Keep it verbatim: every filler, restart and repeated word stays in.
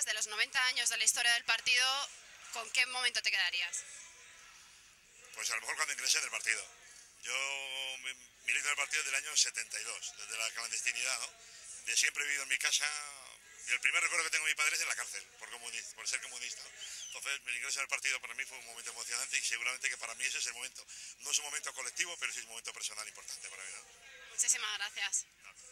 recuerdas de los noventa años de la historia del partido, ¿con qué momento te quedarías? Pues a lo mejor cuando ingresé en el partido. Yo milito en el partido desde el año setenta y dos, desde la clandestinidad, ¿no? De siempre he vivido en mi casa, y el primer recuerdo que tengo de mi padre es en la cárcel, por, comunista, por ser comunista. Entonces, el ingreso en el partido para mí fue un momento emocionante y seguramente que para mí ese es el momento. No es un momento colectivo, pero sí es un momento personal importante para mí, ¿no? Muchísimas gracias. No.